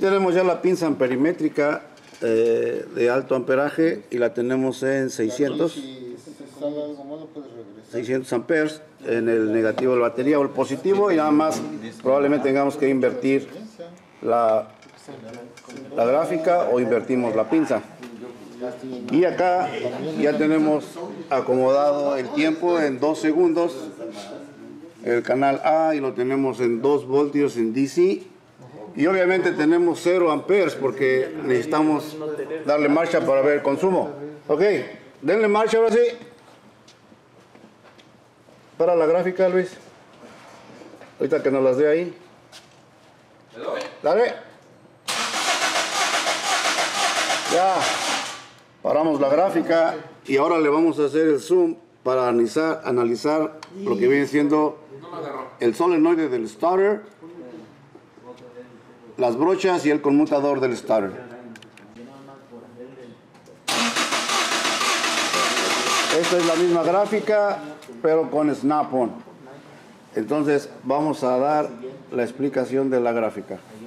tenemos ya la pinza amperimétrica de alto amperaje y la tenemos en 600 amperes en el negativo de la batería o el positivo, y nada más probablemente tengamos que invertir la gráfica o invertimos la pinza. Y acá ya tenemos acomodado el tiempo en 2 segundos, el canal A, y lo tenemos en 2 voltios en DC. Y obviamente tenemos 0 amperes porque necesitamos darle marcha para ver el consumo. Ok, denle marcha ahora sí. Para la gráfica, Luis. Ahorita que nos las dé ahí. Dale. Ya. Paramos la gráfica y ahora le vamos a hacer el zoom para analizar lo que viene siendo el solenoide del starter, las brochas y el conmutador del starter. Esta es la misma gráfica, pero con snap-on. Entonces vamos a dar la explicación de la gráfica.